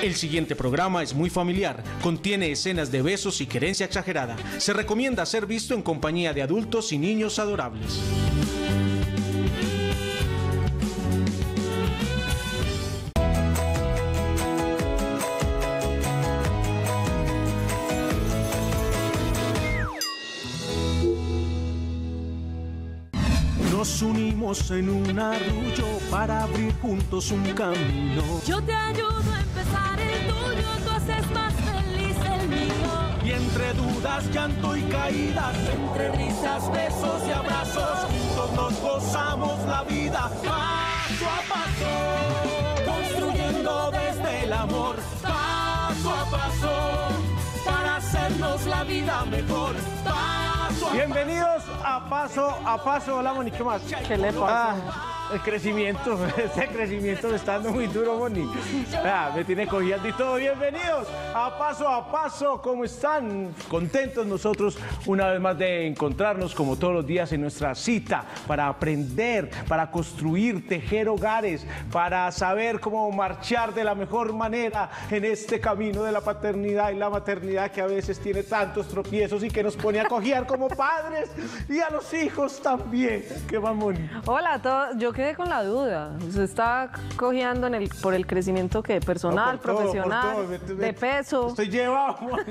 El siguiente programa es muy familiar, contiene escenas de besos y querencia exagerada. Se recomienda ser visto en compañía de adultos y niños adorables. Nos unimos en un arrullo para abrir juntos un camino. Yo te ayudo a empezar el tuyo, tú haces más feliz el mío. Y entre dudas, llanto y caídas, entre risas, besos y abrazos, juntos nos gozamos la vida paso a paso, construyendo desde el amor paso a paso, para hacernos la vida mejor. Bienvenidos a Paso. Hola, Moni, ¿qué más? ¿Qué le pasa? El crecimiento, ese crecimiento me está dando muy duro, Moni. Me tiene cogiendo y todo. Bienvenidos a Paso. ¿Cómo están? Contentos nosotros una vez más de encontrarnos como todos los días en nuestra cita para aprender, para construir, tejer hogares, para saber cómo marchar de la mejor manera en este camino de la paternidad y la maternidad que a veces tiene tantos tropiezos y que nos pone a cojear como padres y a los hijos también. ¿Qué va, Moni? Hola a todos, yo quedé con la duda. ¿Se está cojeando por el crecimiento que personal, por todo, profesional, por todo. de peso? Estoy llevado, Moni.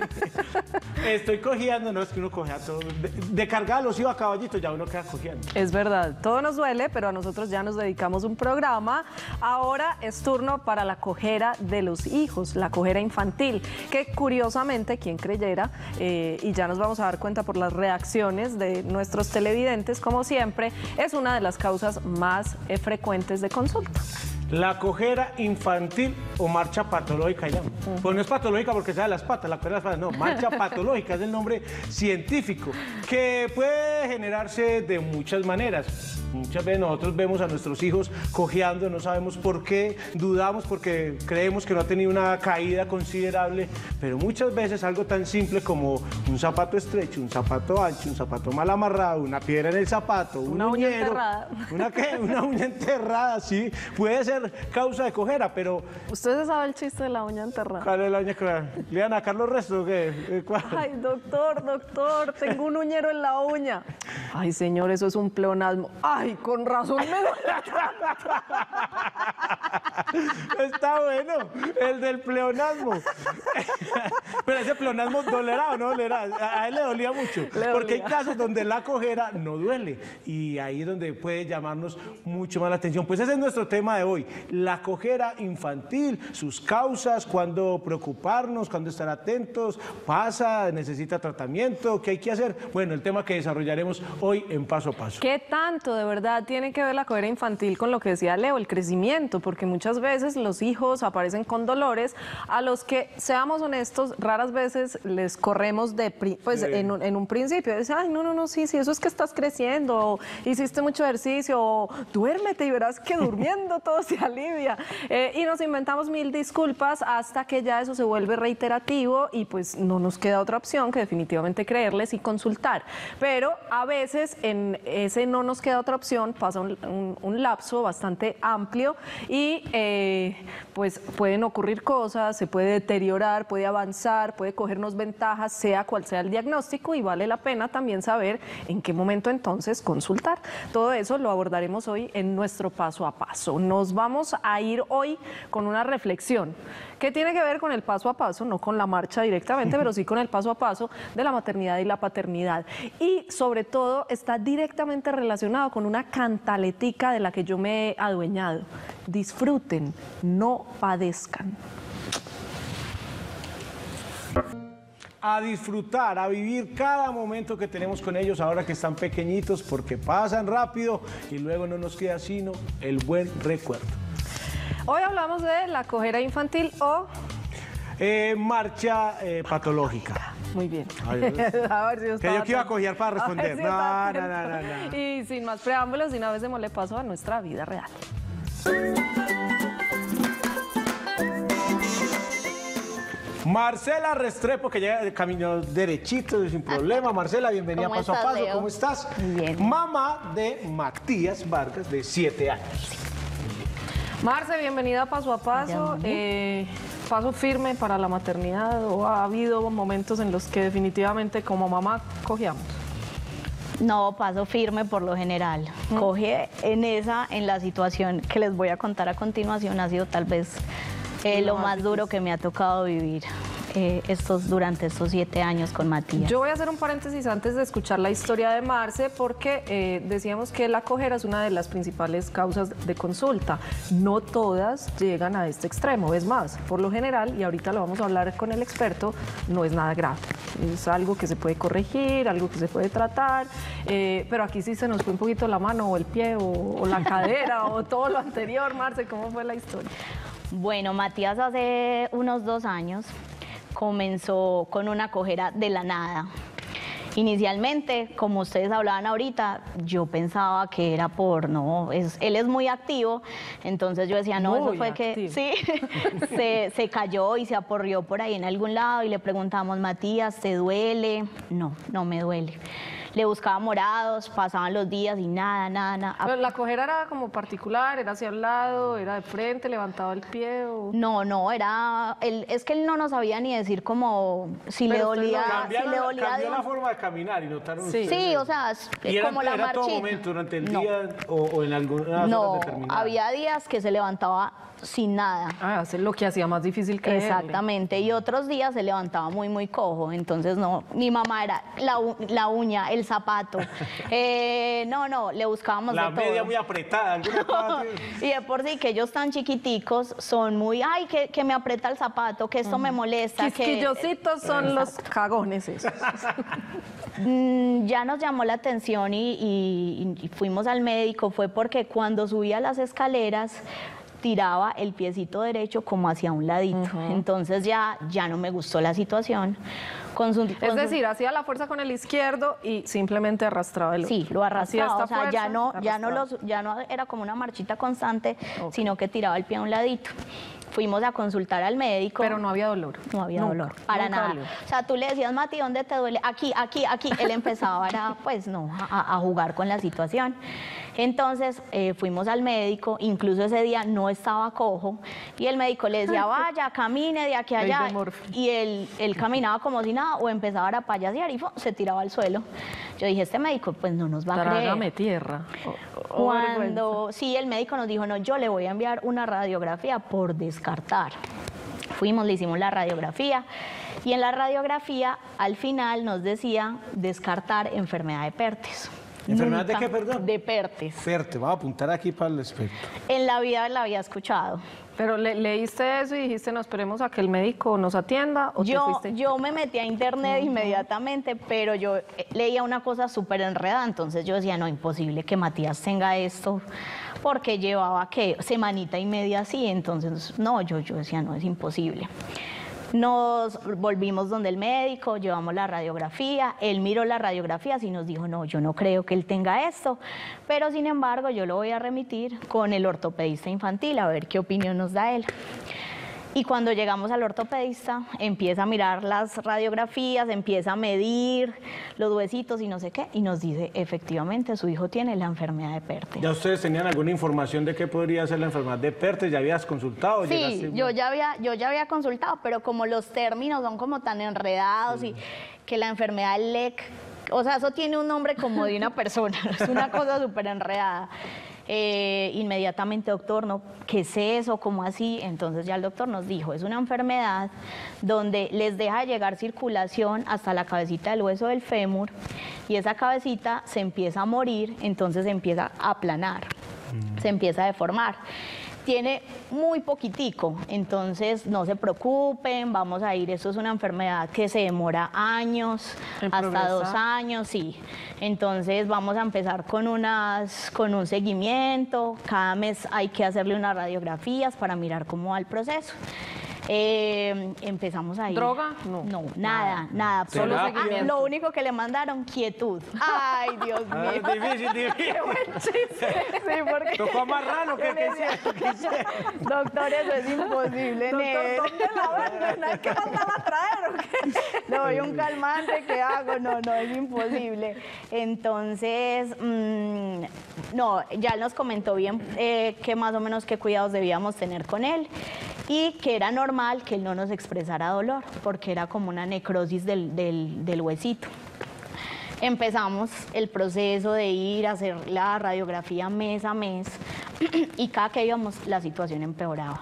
Estoy cojeando, no es que uno cojea todo. De cargar a los hijos a caballito ya uno queda cojeando. Es verdad, todo nos duele, pero a nosotros ya nos dedicamos un programa. Ahora es turno para la cojera de los hijos, la cojera infantil, que curiosamente, quien creyera, y ya nos vamos a dar cuenta por las reacciones de nuestros televidentes, como siempre, es una de las causas más frecuentes de consulta. La cojera infantil o marcha patológica llama. Pues no es patológica porque sea de las patas, la cojera de las patas, no, marcha patológica es el nombre científico, que puede generarse de muchas maneras. Muchas veces nosotros vemos a nuestros hijos cojeando, no sabemos por qué, dudamos porque creemos que no ha tenido una caída considerable, pero muchas veces algo tan simple como un zapato estrecho, un zapato ancho, un zapato mal amarrado, una piedra en el zapato, una uña enterrada. Una uña enterrada, sí, puede ser causa de cojera, pero... ¿Usted se sabe el chiste de la uña enterrada? ¿Cuál es la uña enterrada? ¿Le dan a Carlos Resto o qué? ¿Cuál? Ay, doctor, tengo un uñero en la uña. Ay, señor, eso es un pleonasmo. Ay, con razón me duele. Está bueno, el del pleonasmo. Pero ese pleonasmo dolerá o no dolerá. A él le dolía mucho. Porque hay casos donde la cojera no duele. Y ahí es donde puede llamarnos mucho más la atención. Pues ese es nuestro tema de hoy. La cojera infantil, sus causas, cuándo preocuparnos, cuándo estar atentos, pasa, necesita tratamiento, ¿qué hay que hacer? Bueno, el tema que desarrollaremos hoy en Paso a Paso. ¿Qué tanto de verdad tiene que ver la cojera infantil con lo que decía Leo, el crecimiento? Porque muchas veces los hijos aparecen con dolores a los que, seamos honestos, raras veces les corremos en un principio. Dicen, ay, no, sí, eso es que estás creciendo, o hiciste mucho ejercicio, o duérmete y verás que durmiendo todo se alivia. Y nos inventamos mil disculpas hasta que ya eso se vuelve reiterativo y pues no nos queda otra opción que definitivamente creerles y consultar. Pero a veces en ese no nos queda otra opción, pasa un lapso bastante amplio y pues pueden ocurrir cosas, se puede deteriorar, puede avanzar, puede cogernos ventajas, sea cual sea el diagnóstico, y vale la pena también saber en qué momento entonces consultar. Todo eso lo abordaremos hoy en nuestro Paso a Paso. Nos vamos a ir hoy con una reflexión que tiene que ver con el paso a paso, no con la marcha directamente, pero sí con el paso a paso de la maternidad y la paternidad. Y sobre todo está directamente relacionado con una cantaletica de la que yo me he adueñado. Disfruten, no padezcan. A disfrutar, a vivir cada momento que tenemos con ellos ahora que están pequeñitos, porque pasan rápido y luego no nos queda sino el buen recuerdo. Hoy hablamos de la cojera infantil o... marcha patológica. Muy bien. Ay, a ver si yo que yo que iba a cojear para responder. Si No. Y sin más preámbulos, de una vez démosle paso a nuestra vida real. Marcela Restrepo, que llega de camino derechito, sin problema. Marcela, bienvenida a Paso a Paso. Leo? ¿Cómo estás? Bien. Mamá de Matías Vargas, de 7 años. Marce, bienvenida a Paso a Paso. Paso firme para la maternidad, ¿o ha habido momentos en los que definitivamente como mamá cojeamos? No, paso firme por lo general. Coge en la situación que les voy a contar a continuación, ha sido tal vez lo más duro que me ha tocado vivir durante estos 7 años con Matías. Yo voy a hacer un paréntesis antes de escuchar la historia de Marce, porque decíamos que la cojera es una de las principales causas de consulta. No todas llegan a este extremo, es más, por lo general, y ahorita lo vamos a hablar con el experto, no es nada grave. Es algo que se puede corregir, algo que se puede tratar, pero aquí sí se nos fue un poquito la mano o el pie o la cadera o todo lo anterior. Marce, ¿cómo fue la historia? Bueno, Matías hace unos 2 años comenzó con una cojera de la nada. Inicialmente, como ustedes hablaban ahorita, yo pensaba que era él es muy activo, entonces yo decía, no, Muy eso fue activo. que sí, se cayó y se aporrió por ahí en algún lado y le preguntamos, Matías, ¿te duele? No, no me duele. Le buscaba morados, pasaban los días y nada. Pero la cojera era como particular, era hacia el lado, era de frente, levantaba el pie o... No, es que él no nos sabía ni decir como si le Pero usted dolía, Cambió la forma de caminar y notaron Sí. ustedes. Sí, o sea, ¿Y como la era todo marchita. momento durante el No. día o en algunas No, horas determinadas? había días que se levantaba sin nada. Ah, eso es lo que hacía más difícil que Exactamente, y otros días se levantaba muy cojo, entonces no, mi mamá era la uña, el zapato, no, le buscábamos La de todo. media muy apretada. alguna cosa así. Y de por sí que ellos tan chiquiticos son muy, ay, que me aprieta el zapato, que esto me molesta. Quisquillositos son los cagones esos. Ya nos llamó la atención y fuimos al médico, fue porque cuando subía las escaleras tiraba el piecito derecho como hacia un ladito. Entonces ya no me gustó la situación. Es decir, hacía la fuerza con el izquierdo y simplemente arrastraba el otro. Sí, lo arrastraba, Hacía o esta sea, fuerza, ya no era como una marchita constante, Ok. sino que tiraba el pie a un ladito. Fuimos a consultar al médico. Pero no había dolor. No había Nunca, dolor, para nunca nada. dolió. O sea, tú le decías, Mati, ¿dónde te duele? Aquí. Él empezaba a jugar con la situación. Entonces fuimos al médico, incluso ese día no estaba cojo, y el médico le decía, vaya, camine de aquí a allá. Y él caminaba como si nada, o empezaba a payasear y se tiraba al suelo. Yo dije, este médico pues no nos va a creer. Trágame tierra. Sí, el médico nos dijo, no, yo le voy a enviar una radiografía por descartar. Fuimos, le hicimos la radiografía y en la radiografía al final nos decía descartar enfermedad de Pertes. ¿Enfermedad de qué, perdón? De Pertes. Ferte, voy a apuntar aquí para el experto. En la vida la había escuchado. Pero leíste eso y dijiste, no, esperemos a que el médico nos atienda, ¿o te fuiste? Yo me metí a internet inmediatamente, pero yo leía una cosa súper enredada, entonces yo decía, no, imposible que Matías tenga esto, porque llevaba, semanita y media así, entonces, no, yo decía, no, es imposible. Nos volvimos donde el médico, llevamos la radiografía, él miró las radiografías y nos dijo, no, yo no creo que él tenga esto, pero sin embargo yo lo voy a remitir con el ortopedista infantil a ver qué opinión nos da él. Y cuando llegamos al ortopedista, empieza a mirar las radiografías, empieza a medir los huesitos y no sé qué, y nos dice, efectivamente, su hijo tiene la enfermedad de Pertes. ¿Ya ustedes tenían alguna información de qué podría ser la enfermedad de Pertes? ¿Ya habías consultado? Sí, yo ya había consultado, pero como los términos son como tan enredados y que la enfermedad del LEC, o sea, eso tiene un nombre como de una persona, es una cosa súper enredada. Inmediatamente, doctor, ¿no? ¿Qué es eso? ¿Cómo así? Entonces ya el doctor nos dijo, es una enfermedad donde les deja llegar circulación hasta la cabecita del hueso del fémur y esa cabecita se empieza a morir, entonces se empieza a aplanar, se empieza a deformar. Tiene muy poquitico, entonces no se preocupen, vamos a ir, esto es una enfermedad que se demora años, hasta 2 años, sí. Entonces vamos a empezar con un seguimiento, cada mes hay que hacerle unas radiografías para mirar cómo va el proceso. Empezamos ahí. ¿Droga? No. No, nada. Solo seguimiento. Lo único que le mandaron, quietud. Ay, Dios mío. Difícil. Sí, porque... Tocó amarrarlo, ¿qué hicieron? Doctor, eso es imposible, Ned. ¿Dónde la venden? ¿Hay que mandarla a traer o qué? Le doy un calmante, ¿qué hago? No, es imposible. Entonces, no, ya nos comentó bien que más o menos qué cuidados debíamos tener con él y que era normal que él no nos expresara dolor, porque era como una necrosis del huesito. Empezamos el proceso de ir a hacer la radiografía mes a mes y cada que íbamos la situación empeoraba.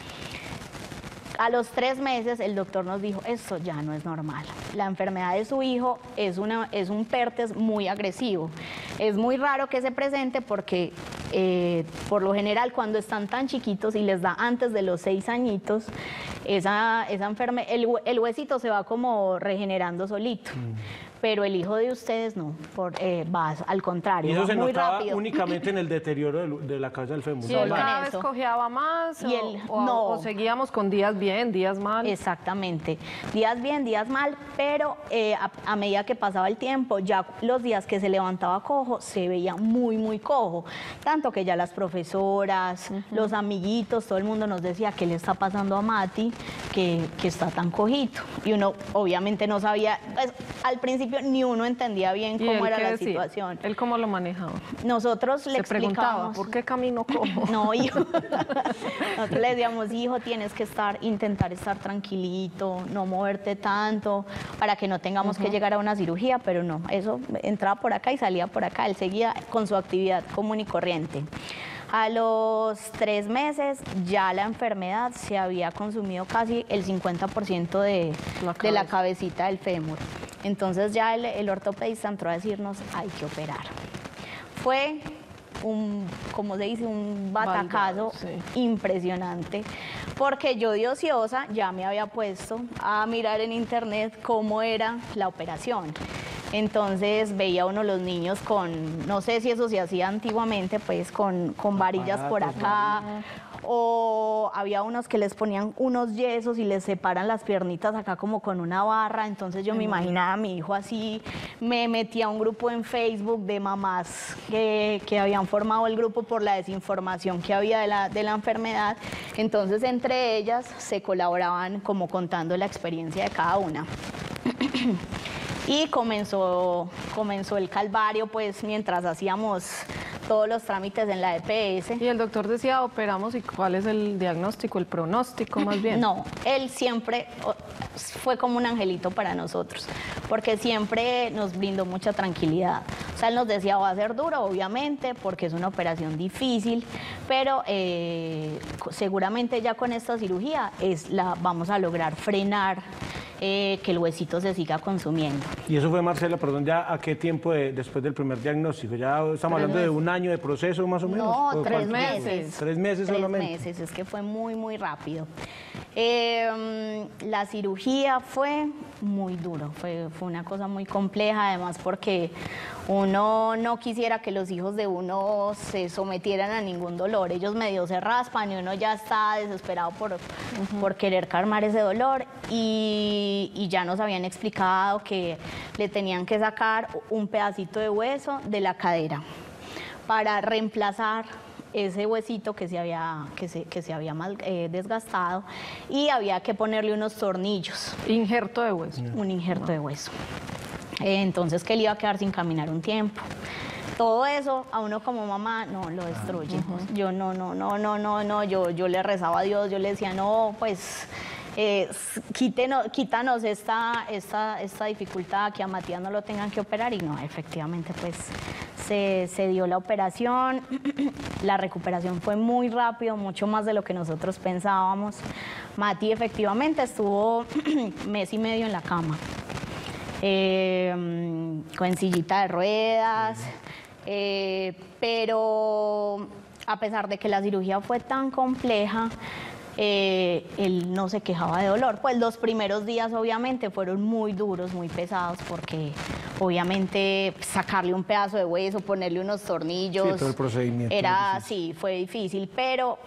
A los 3 meses el doctor nos dijo, esto ya no es normal. La enfermedad de su hijo es un PERTES muy agresivo. Es muy raro que se presente porque por lo general cuando están tan chiquitos y les da antes de los 6 añitos, esa enfermedad, el huesito se va como regenerando solito. Pero el hijo de ustedes no, va al contrario, Y eso va se muy notaba rápido. únicamente en el deterioro de la cabeza del fémur. ¿Y Solo él en cada vez eso. cojeaba más Y él, o no. seguíamos con días bien, días mal? Exactamente, días bien, días mal, pero a medida que pasaba el tiempo, ya los días que se levantaba cojo, se veía muy cojo, tanto que ya las profesoras, los amiguitos, todo el mundo nos decía, ¿qué le está pasando a Mati? Que está tan cojito, y uno obviamente no sabía, pues, al principio ni uno entendía bien ¿Y cómo él era qué la decía? situación. ¿Él cómo lo manejaba? Nosotros le Se preguntaba, explicábamos. ¿por qué camino cojo? No, hijo. Nosotros le decíamos, hijo, tienes que intentar estar tranquilito, no moverte tanto, para que no tengamos que llegar a una cirugía, pero no, eso entraba por acá y salía por acá. Él seguía con su actividad común y corriente. A los 3 meses ya la enfermedad se había consumido casi el 50% de la cabecita del fémur. Entonces ya el ortopedista entró a decirnos, hay que operar. Fue como se dice, un batacazo impresionante, porque yo de ociosa ya me había puesto a mirar en internet cómo era la operación. Entonces veía uno los niños con, no sé si eso se hacía antiguamente, pues con varillas por acá, o había unos que les ponían unos yesos y les separan las piernitas acá como con una barra. Entonces yo me imaginaba a mi hijo así, me metí a un grupo en Facebook de mamás que habían formado el grupo por la desinformación que había de la enfermedad. Entonces entre ellas se colaboraban como contando la experiencia de cada una. Y comenzó el calvario, pues, mientras hacíamos todos los trámites en la EPS. Y el doctor decía, operamos, ¿y cuál es el diagnóstico, el pronóstico más bien? No, él siempre fue como un angelito para nosotros, porque siempre nos brindó mucha tranquilidad. O sea, él nos decía, va a ser duro, obviamente, porque es una operación difícil, pero seguramente ya con esta cirugía vamos a lograr frenar que el huesito se siga consumiendo. Y eso fue, Marcela, perdón, ¿ya a qué tiempo después del primer diagnóstico? ¿Ya estamos hablando de 1 año de proceso más o menos? No, ¿O 3 cuánto? meses. 3 meses 3 solamente. meses, es que fue muy rápido. La cirugía fue muy duro, fue una cosa muy compleja, además porque uno no quisiera que los hijos de uno se sometieran a ningún dolor. Ellos medio se raspan y uno ya está desesperado por querer calmar ese dolor, y ya nos habían explicado que le tenían que sacar un pedacito de hueso de la cadera para reemplazar ese huesito que se había desgastado, y había que ponerle unos tornillos. Injerto de hueso. Un injerto de hueso. Entonces que él iba a quedar sin caminar un tiempo. Todo eso a uno como mamá no lo destruye. Yo yo le rezaba a Dios, yo le decía, no, pues quítanos esta dificultad, que a Matías no lo tengan que operar, y no, efectivamente pues se dio la operación. La recuperación fue muy rápido, mucho más de lo que nosotros pensábamos. Mati efectivamente estuvo 1 mes y medio en la cama, con sillita de ruedas, pero a pesar de que la cirugía fue tan compleja, él no se quejaba de dolor. Pues los primeros días obviamente fueron muy duros, muy pesados, porque obviamente sacarle un pedazo de hueso, ponerle unos tornillos, Sí, todo el procedimiento. sí, fue difícil, pero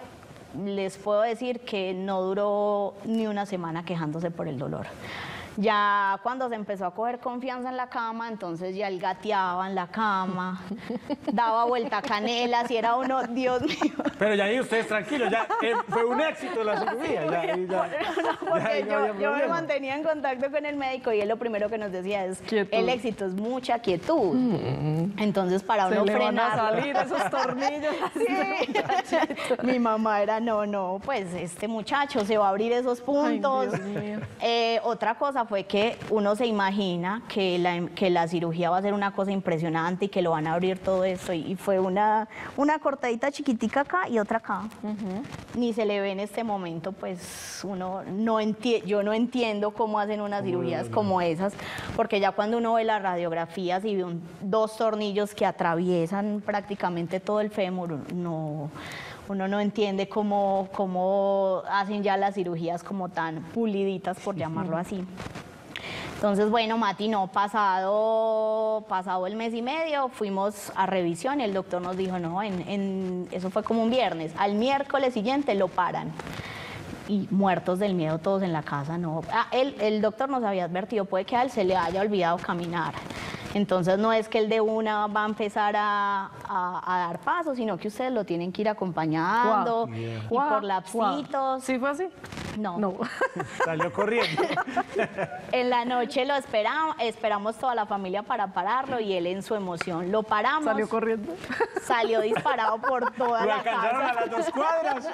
les puedo decir que no duró ni una semana quejándose por el dolor. Ya cuando se empezó a coger confianza en la cama, entonces ya él gateaba en la cama, daba vuelta a canelas y era uno, Dios mío. Pero ya ahí ustedes tranquilos, ya fue un éxito la cirugía. Porque yo me mantenía en contacto con el médico y él lo primero que nos decía es, Quietud. el éxito es mucha quietud. Entonces para uno Se le van a frenarlo. salir esos tornillos. Sí. Mi mamá era, no, pues este muchacho se va a abrir esos puntos. Dios mío. Otra cosa fue que uno se imagina que la cirugía va a ser una cosa impresionante y que lo van a abrir todo eso y fue una cortadita chiquitica acá y otra acá. Ni se le ve en este momento, pues uno yo no entiendo cómo hacen unas cirugías como esas, porque ya cuando uno ve las radiografías y ve dos tornillos que atraviesan prácticamente todo el fémur, uno no entiende cómo hacen ya las cirugías como tan puliditas, por llamarlo así. Entonces, bueno, Mati, no, pasado el mes y medio, fuimos a revisión y el doctor nos dijo, no, eso fue como un viernes, al miércoles siguiente lo paran. Y muertos del miedo todos en la casa, no. El doctor nos había advertido, puede que a él se le haya olvidado caminar. Entonces no es que el de una va a empezar a dar pasos, sino que ustedes lo tienen que ir acompañando y por lapsitos. ¿Sí fue así? No. Salió corriendo. En la noche lo esperamos toda la familia para pararlo y él en su emoción lo paramos. ¿Salió corriendo? Salió disparado por toda Lo la alcanzaron casa. a las 2 cuadras.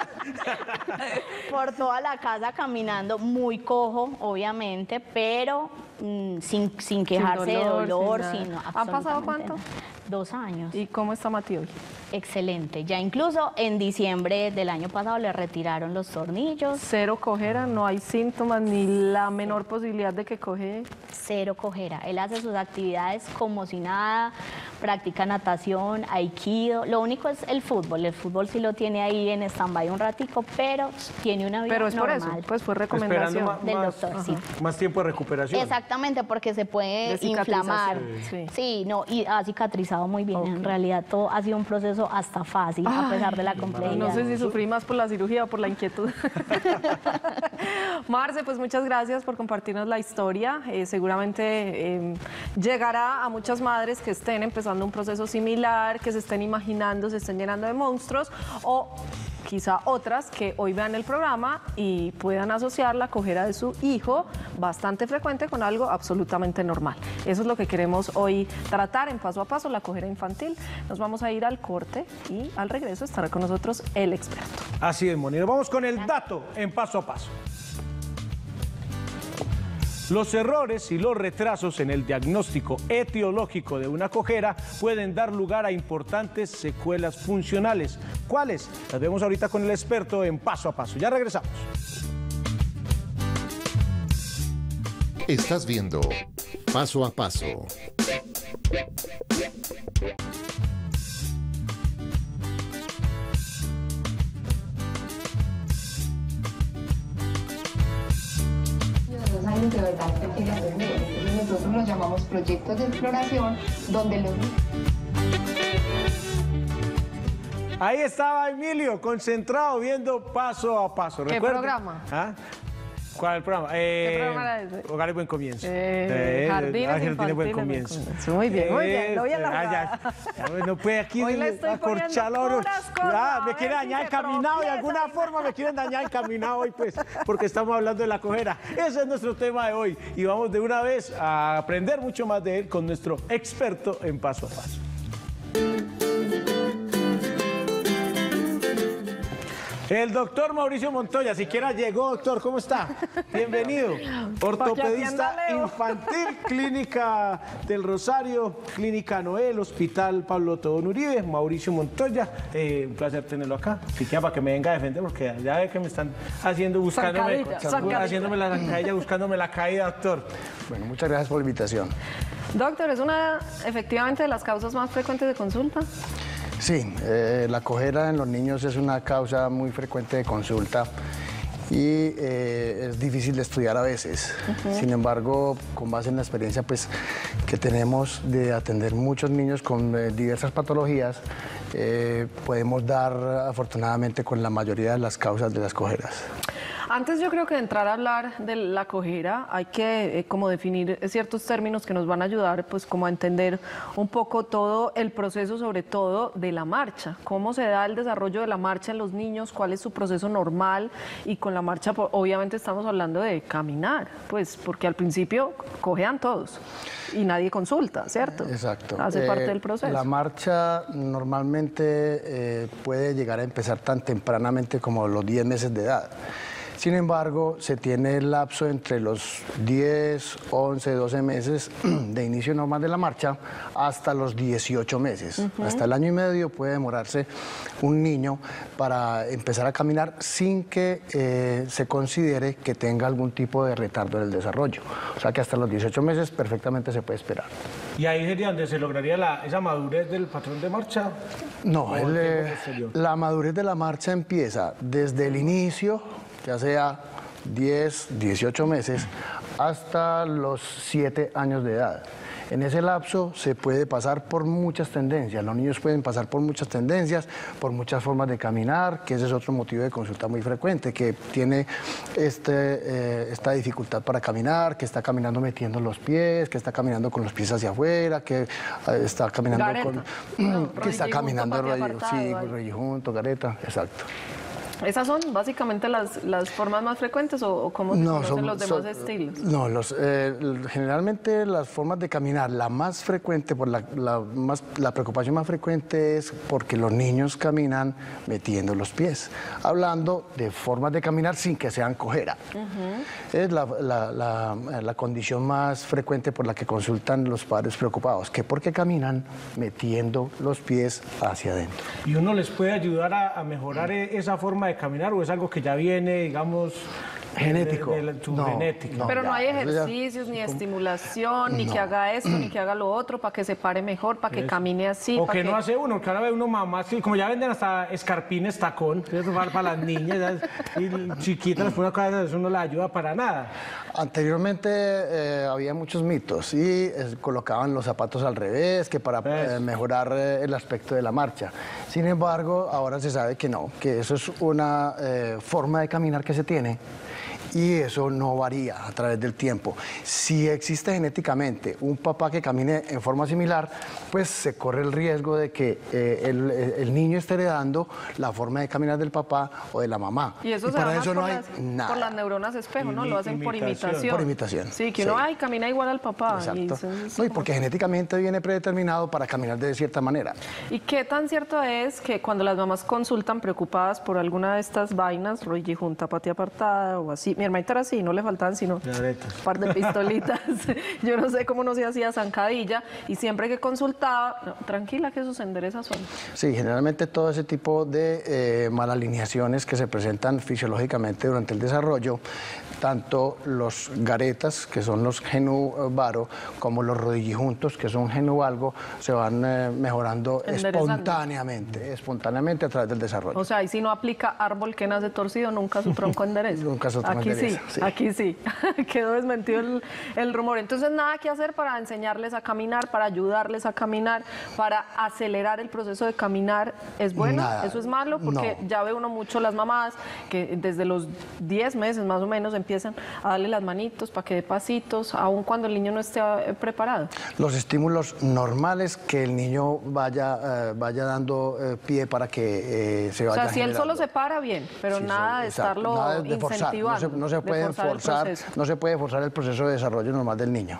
Por toda la casa caminando, muy cojo, obviamente, pero sin quejarse de dolor. sin nada. Sin ¿Han pasado absolutamente cuánto? nada. 2 años. ¿Y cómo está Mati hoy? Excelente. Ya incluso en diciembre del año pasado le retiraron los tornillos. Cero cojera, no hay síntomas ni la menor posibilidad de que coge. Cero cojera. Él hace sus actividades como si nada, practica natación, aikido. Lo único es el fútbol. El fútbol sí lo tiene ahí en stand-by un ratico, pero tiene una vida Pero es por normal. eso, pues fue recomendación. Esperando del doctor, sí. más tiempo de recuperación. Exactamente, porque se puede De cicatrización, inflamar. sí. Sí, no, y ha cicatrizado muy bien. Ok. En realidad todo ha sido un proceso hasta fácil, a pesar de la complejidad. No sé si sufrí más por la cirugía o por la inquietud. Marce, pues muchas gracias por compartirnos la historia. Seguramente llegará a muchas madres que estén empezando un proceso similar, que se estén imaginando, se estén llenando de monstruos, o quizá otras que hoy vean el programa y puedan asociar la cojera de su hijo, bastante frecuente, con algo absolutamente normal. Eso es lo que queremos hoy tratar en Paso a Paso, la cojera infantil. Nos vamos a ir al corte y al regreso estará con nosotros el experto. Así es, Moni. Nos vamos con el dato en Paso a Paso. Los errores y los retrasos en el diagnóstico etiológico de una cojera pueden dar lugar a importantes secuelas funcionales. ¿Cuáles? Las vemos ahorita con el experto en Paso a Paso. Ya regresamos. Estás viendo Paso a Paso. Años de verdad que quiere aprender. Entonces nosotros los llamamos proyectos de exploración, donde los Ahí estaba Emilio, concentrado, viendo Paso a Paso. ¿Qué ¿Recuerdan? programa? ¿Ah? ¿Cuál es el programa? ¿Qué programa era ese? Hogar y Buen Comienzo. Jardines Jardín y Buen Infantiles, Comienzo. Buen Comienzo. Muy bien, muy bien, lo voy a lograr. No puede aquí Hoy le estoy acorchar la poniendo hora. puras cosas, a Me ver quiere si dañar se el caminado de tropieza. alguna forma, me quieren dañar el caminado hoy, pues, porque estamos hablando de la cojera. Ese es nuestro tema de hoy y vamos de una vez a aprender mucho más de él con nuestro experto en Paso a Paso. El doctor Mauricio Montoya, siquiera llegó, doctor, ¿cómo está? Bienvenido. Ortopedista atienda Leo. infantil, Clínica del Rosario, Clínica Noel, Hospital Pablo Tobón Uribe, Mauricio Montoya. Un placer tenerlo acá. Siquiera para que me venga a defender, porque ya ve que me están haciendo, haciéndome la caída, buscándome la caída, doctor. Bueno, muchas gracias por la invitación. Doctor, ¿es una efectivamente de las causas más frecuentes de consulta? Sí, la cojera en los niños es una causa muy frecuente de consulta y es difícil de estudiar a veces. Sin embargo, con base en la experiencia pues, que tenemos de atender muchos niños con diversas patologías, podemos dar afortunadamente con la mayoría de las causas de las cojeras. Antes yo creo que de entrar a hablar de la cojera hay que como definir ciertos términos que nos van a ayudar pues como a entender un poco todo el proceso, sobre todo de la marcha, cómo se da el desarrollo de la marcha en los niños, cuál es su proceso normal, y con la marcha obviamente estamos hablando de caminar, pues porque al principio cojean todos y nadie consulta, ¿cierto? Exacto. Hace parte del proceso. La marcha normalmente puede llegar a empezar tan tempranamente como los 10 meses de edad. Sin embargo, se tiene el lapso entre los 10, 11, 12 meses de inicio normal de la marcha hasta los 18 meses. Hasta el año y medio puede demorarse un niño para empezar a caminar sin que se considere que tenga algún tipo de retardo en el desarrollo. O sea que hasta los 18 meses perfectamente se puede esperar. ¿Y ahí sería donde se lograría esa madurez del patrón de marcha? No, la madurez de la marcha empieza desde el inicio, ya sea 10, 18 meses, hasta los 7 años de edad. En ese lapso se puede pasar por muchas tendencias. Los niños pueden pasar por muchas tendencias, por muchas formas de caminar, que ese es otro motivo de consulta muy frecuente, que tiene esta dificultad para caminar, que está caminando metiendo los pies, que está caminando con los pies hacia afuera, que está caminando que está caminando rodillo junto, gareta, exacto. ¿Esas son básicamente las formas más frecuentes o cómo se conocen los demás estilos? No, generalmente las formas de caminar, la más frecuente, la preocupación más frecuente es porque los niños caminan metiendo los pies, hablando de formas de caminar sin que sean cojera. Es la condición más frecuente por la que consultan los padres preocupados, que porque caminan metiendo los pies hacia adentro. ¿Y uno les puede ayudar a mejorar esa forma de caminar, o es algo que ya viene, digamos, genético? Genética. Pero no hay ejercicios, ni estimulación, ni que haga esto, ni que haga lo otro, para que se pare mejor, para que camine así. O que no hace uno, que ahora ve uno mamá, así, como ya venden hasta escarpines tacón, eso va para las niñas, y chiquitas, les pone cosas, eso no les ayuda para nada. Anteriormente había muchos mitos y colocaban los zapatos al revés, que para mejorar el aspecto de la marcha. Sin embargo, ahora se sabe que no, que eso es una forma de caminar que se tiene y eso no varía a través del tiempo. Si existe genéticamente un papá que camine en forma similar, pues se corre el riesgo de que el niño esté heredando la forma de caminar del papá o de la mamá. Y eso para eso no hay nada. Por las neuronas espejo, ¿no? Lo hacen por imitación. Por imitación. Sí, que uno camina igual al papá. Exacto. Y porque genéticamente viene predeterminado para caminar de cierta manera. ¿Y qué tan cierto es que cuando las mamás consultan preocupadas por alguna de estas vainas, rodilla junta, patía apartada o así? Mi hermanita era así, no le faltaban sino un par de pistolitas. Yo no sé cómo no se hacía zancadilla y siempre que consultaba, no, tranquila que eso se endereza solo. Sí, generalmente todo ese tipo de malalineaciones que se presentan fisiológicamente durante el desarrollo, tanto los garetas, que son los genuvaro, como los rodillijuntos, que son genuvalgo, se van mejorando espontáneamente a través del desarrollo. O sea, y si no aplica árbol que nace torcido, nunca su tronco endereza. Nunca su tronco endereza. Aquí sí. Quedó desmentido el rumor. Entonces, nada que hacer para enseñarles a caminar, para ayudarles a caminar, para acelerar el proceso de caminar. ¿Es bueno? Nada. ¿Eso es malo? Porque ya ve uno mucho las mamás que desde los 10 meses más o menos empiezan a darle las manitos para que dé pasitos, aun cuando el niño no esté preparado. Los estímulos normales que el niño vaya dando pie para que se vaya. O sea, si él solo se para, bien, pero sí, nada de estarlo incentivando. No se puede forzar el proceso de desarrollo normal del niño.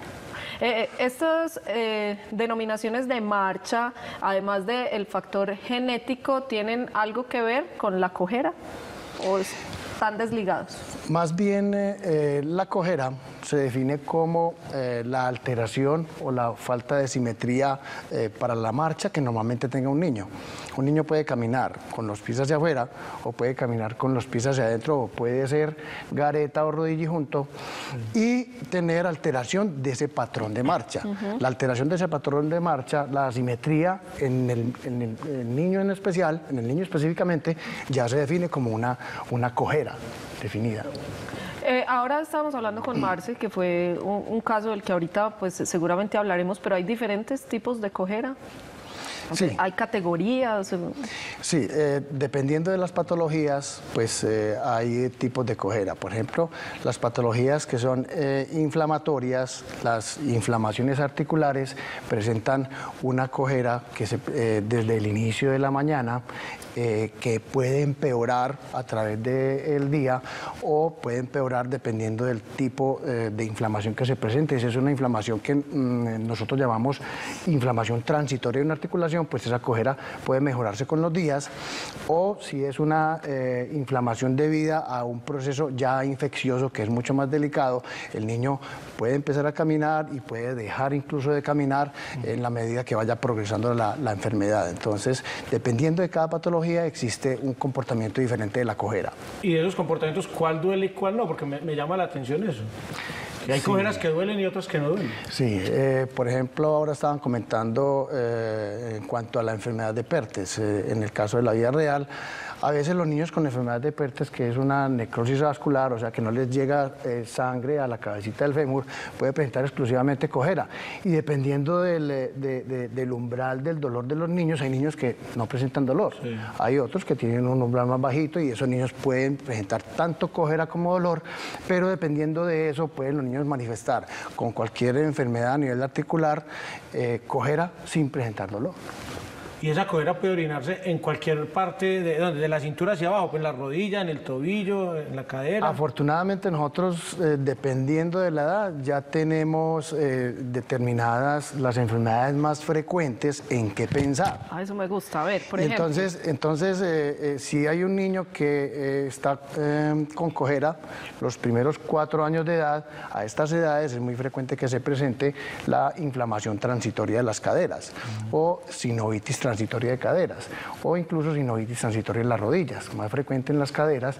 Estas denominaciones de marcha, además del factor genético, ¿tienen algo que ver con la cojera o están desligados? Más bien, la cojera se define como la alteración o la falta de simetría para la marcha que normalmente tenga un niño. Un niño puede caminar con los pies hacia afuera o puede caminar con los pies hacia adentro o puede ser gareta o rodillijunto y tener alteración de ese patrón de marcha. La alteración de ese patrón de marcha, la asimetría en el niño en especial, en el niño específicamente, ya se define como una cojera definida. Ahora estamos hablando con Marce, que fue un caso del que ahorita pues seguramente hablaremos, pero hay diferentes tipos de cojera. Sí. ¿Hay categorías? Sí, dependiendo de las patologías, pues hay tipos de cojera. Por ejemplo, las patologías que son inflamatorias, las inflamaciones articulares presentan una cojera que desde el inicio de la mañana que puede empeorar a través del día o puede empeorar dependiendo del tipo de inflamación que se presente. Si es una inflamación que nosotros llamamos inflamación transitoria de una articulación, pues esa cojera puede mejorarse con los días, o si es una inflamación debida a un proceso ya infeccioso que es mucho más delicado, el niño puede empezar a caminar y puede dejar incluso de caminar en la medida que vaya progresando la enfermedad. Entonces, dependiendo de cada patología, existe un comportamiento diferente de la cojera. Y de esos comportamientos, ¿cuál duele y cuál no? Porque me llama la atención eso. Y hay cojeras que duelen y otras que no duelen. Sí, por ejemplo, ahora estaban comentando en cuanto a la enfermedad de Pertes. En el caso de la vida real, a veces los niños con enfermedad de Pertes, que es una necrosis vascular, o sea que no les llega sangre a la cabecita del fémur, puede presentar exclusivamente cojera. Y dependiendo del umbral del dolor de los niños, hay niños que no presentan dolor. Sí. Hay otros que tienen un umbral más bajito y esos niños pueden presentar tanto cojera como dolor, pero dependiendo de eso pueden los niños manifestar con cualquier enfermedad a nivel articular cojera sin presentar dolor. Y esa cojera puede orinarse en cualquier parte, de la cintura hacia abajo, pues en la rodilla, en el tobillo, en la cadera. Afortunadamente nosotros, dependiendo de la edad, ya tenemos determinadas las enfermedades más frecuentes en qué pensar. Ah, eso me gusta. A ver, por ejemplo. Entonces, si hay un niño que está con cojera, los primeros 4 años de edad, a estas edades es muy frecuente que se presente la inflamación transitoria de las caderas o sinovitis transitoria de caderas o incluso sinovitis transitoria en las rodillas, más frecuente en las caderas.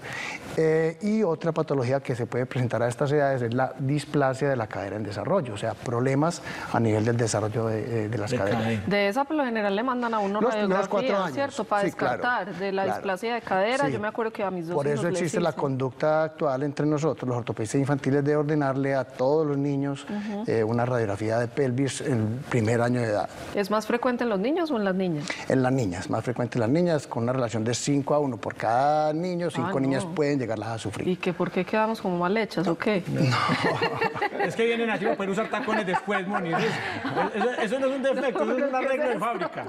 Y otra patología que se puede presentar a estas edades es la displasia de la cadera en desarrollo, o sea, problemas a nivel del desarrollo de las caderas. De esa, por lo general, le mandan a uno radiografía, ¿cierto? Para descartar de la displasia de cadera. Sí. Yo me acuerdo que a mis dos Por eso existe la conducta actual entre nosotros, los ortopedistas infantiles, de ordenarle a todos los niños una radiografía de pelvis en el primer año de edad. ¿Es más frecuente en los niños o en las niñas? En las niñas, más frecuente en las niñas, con una relación de 5-1 por cada niño, 5 niñas pueden llegarlas a sufrir. ¿Y por qué quedamos como mal hechas o qué? No. Es que vienen así para poder usar tacones después, Moni. Eso no es un defecto, eso es un arreglo de fábrica.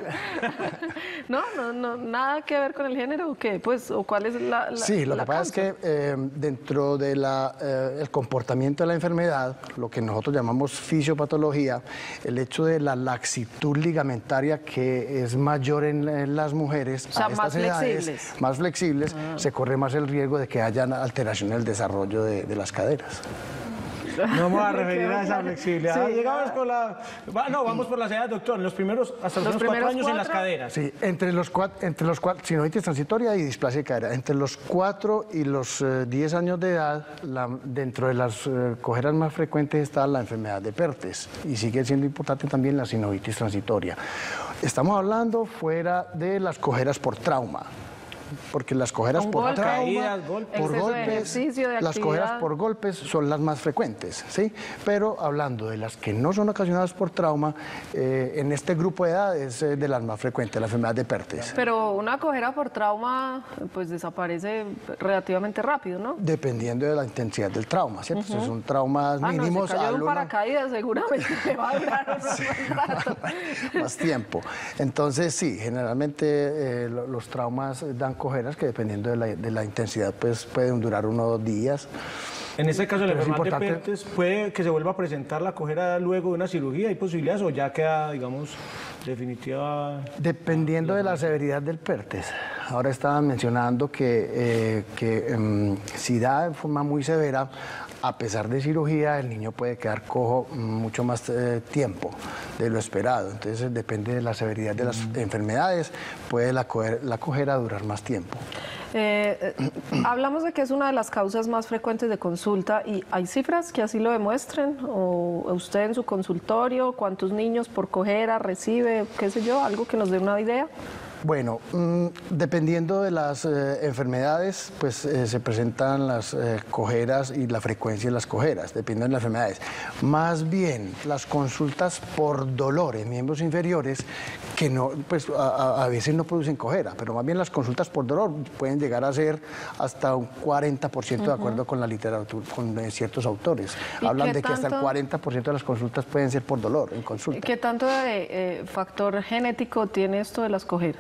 No, nada que ver con el género o qué, pues, o cuál es la Sí, lo que pasa es que dentro de el comportamiento de la enfermedad, lo que nosotros llamamos fisiopatología, el hecho de la laxitud ligamentaria que es mayor en las mujeres, o sea, a estas edades, más flexibles, se corre más el riesgo de que haya alteración en el desarrollo de las caderas. No vamos a referir a esa flexibilidad. Sí, llegamos con la... No, vamos por las edades, doctor. Hasta los primeros 4 años en las caderas. Sí, entre los 4, sinovitis transitoria y displasia de cadera. Entre los 4 y los 10 años de edad, dentro de las cojeras más frecuentes está la enfermedad de Pertes y sigue siendo importante también la sinovitis transitoria. Estamos hablando fuera de las cojeras por trauma. Porque las cojeras por trauma, caídas, por golpes, las cojeras por golpes son las más frecuentes, ¿sí? Pero hablando de las que no son ocasionadas por trauma, en este grupo de edad es de las más frecuentes, la enfermedad de Pertes. Pero una cojera por trauma, pues desaparece relativamente rápido, ¿no? Dependiendo de la intensidad del trauma, ¿cierto? Si son traumas mínimos. No, si cayó de un paracaídas, seguramente me va a durar rato. Más tiempo. Entonces, sí, generalmente los traumas dan cojeras que dependiendo de la intensidad pues pueden durar 1 o 2 días. En este caso, la enfermedad de Pertes, ¿puede que se vuelva a presentar la cojera luego de una cirugía? ¿Hay posibilidades o ya queda, digamos, definitiva? Dependiendo de la severidad del Pertes. Ahora estaban mencionando que si da de forma muy severa, a pesar de cirugía, el niño puede quedar cojo mucho más tiempo de lo esperado. Entonces, depende de la severidad de las enfermedades, puede la cojera durar más tiempo. Hablamos de que es una de las causas más frecuentes de consulta y ¿hay cifras que así lo demuestren? ¿O usted en su consultorio, cuántos niños por cojera recibe, qué sé yo, algo que nos dé una idea? Bueno, dependiendo de las enfermedades, pues se presentan las cojeras y la frecuencia de las cojeras, dependiendo de las enfermedades. Más bien, las consultas por dolor en miembros inferiores, que no, pues a veces no producen cojera, pero más bien las consultas por dolor pueden llegar a ser hasta un 40% de acuerdo con la literatura, con ciertos autores. Hablan de que hasta el 40% de las consultas pueden ser por dolor en consulta. ¿Qué tanto de factor genético tiene esto de las cojeras?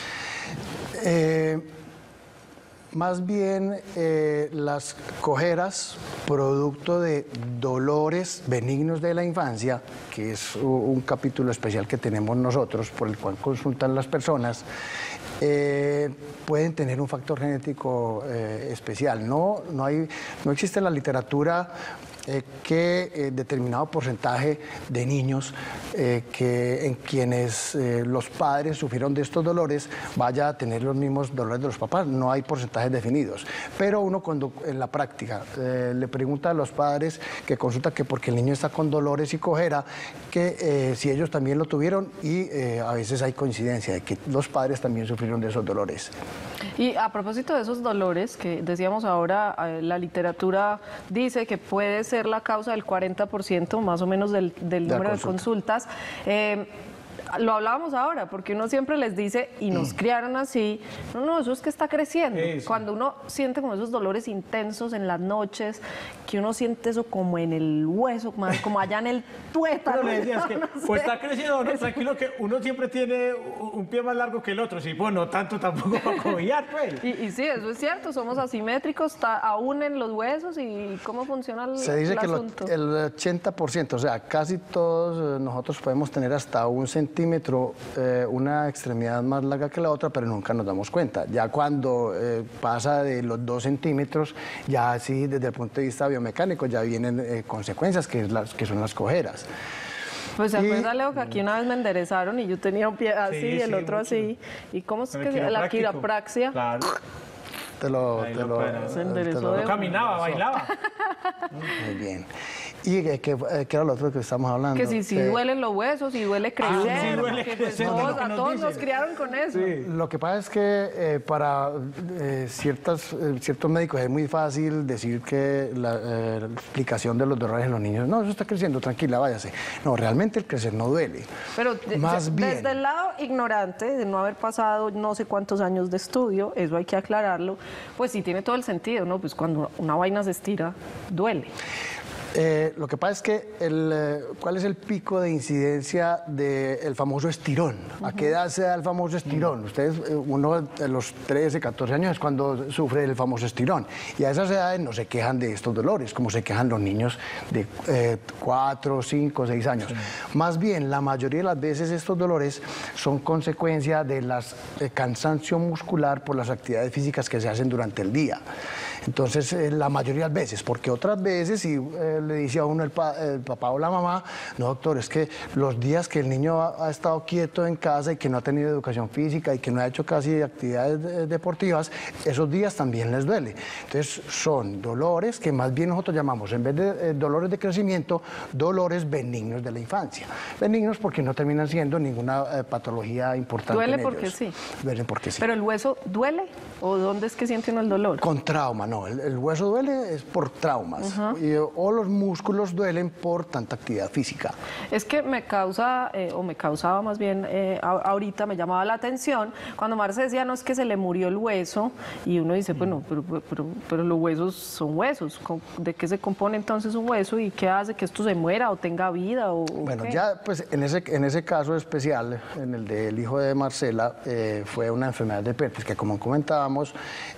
Más bien las cojeras, producto de dolores benignos de la infancia, que es un capítulo especial que tenemos nosotros, por el cual consultan las personas, pueden tener un factor genético especial. No existe en la literatura que determinado porcentaje de niños en quienes los padres sufrieron de estos dolores vaya a tener los mismos dolores de los papás. No hay porcentajes definidos. Pero uno cuando en la práctica le pregunta a los padres que consulta que porque el niño está con dolores y cojera, que si ellos también lo tuvieron y a veces hay coincidencia de que los padres también sufrieron de esos dolores. Y a propósito de esos dolores que decíamos ahora, la literatura dice que puede ser la causa del 40% más o menos del número de consultas. Lo hablábamos ahora, porque uno siempre les dice, y nos criaron así, no, eso es que está creciendo. Eso. Cuando uno siente como esos dolores intensos en las noches, que uno siente eso como en el hueso, como allá en el tuétano. Pero le decías que o está creciendo, no, tranquilo, que uno siempre tiene un pie más largo que el otro, sí, pues no tanto tampoco para cobiar, pues. Y sí, eso es cierto, somos asimétricos, aún en los huesos, y cómo funciona el Se dice que asunto. el 80%, o sea, casi todos nosotros podemos tener hasta 1 centímetro, una extremidad más larga que la otra, pero nunca nos damos cuenta. Ya cuando pasa de los 2 centímetros, ya sí, desde el punto de vista biomecánico, ya vienen consecuencias, que son las cojeras. Pues se acuerda, Leo, que aquí una vez me enderezaron y yo tenía un pie así y el otro mucho. Así. ¿Y cómo es que la quiropraxia? Claro. No caminaba, bailaba. Muy bien. ¿Y qué era lo otro que estamos hablando? Que si duelen los huesos, si duele crecer. Sí duele crecer. A todos nos criaron con eso. Sí. Lo que pasa es que para ciertos médicos es muy fácil decir que la explicación de los dolores en los niños, no, eso está creciendo, tranquila, váyase. No, realmente el crecer no duele. Pero más bien, desde el lado ignorante, de no haber pasado no sé cuántos años de estudio, eso hay que aclararlo, pues sí tiene todo el sentido, ¿no? Pues cuando una vaina se estira, duele. Lo que pasa es que ¿cuál es el pico de incidencia del famoso estirón? ¿A qué edad se da el famoso estirón? Ustedes, uno de los 13, 14 años es cuando sufre el famoso estirón. Y a esas edades no se quejan de estos dolores, como se quejan los niños de 4, 5, 6 años. Sí. Más bien, la mayoría de las veces estos dolores son consecuencia de cansancio muscular por las actividades físicas que se hacen durante el día. Entonces, la mayoría de las veces, porque otras veces, si le dice a uno el papá o la mamá, no, doctor, es que los días que el niño ha estado quieto en casa y que no ha tenido educación física y que no ha hecho casi actividades deportivas, esos días también les duele. Entonces, son dolores que más bien nosotros llamamos, en vez de dolores de crecimiento, dolores benignos de la infancia. Benignos porque no terminan siendo ninguna patología importante. Duele en porque ellos. sí. Duele porque sí. ¿Pero el hueso duele? ¿O dónde es que siente uno el dolor? Con trauma, no. El hueso duele es por traumas. O los músculos duelen por tanta actividad física. Es que me causa, o me causaba más bien, ahorita me llamaba la atención, cuando Marce decía, no es que se le murió el hueso, y uno dice, bueno, pero los huesos son huesos. ¿De qué se compone entonces un hueso y qué hace que esto se muera o tenga vida? Bueno, ¿qué? ya pues en ese caso especial, en el del hijo de Marcela, fue una enfermedad de Perthes, que como comentábamos,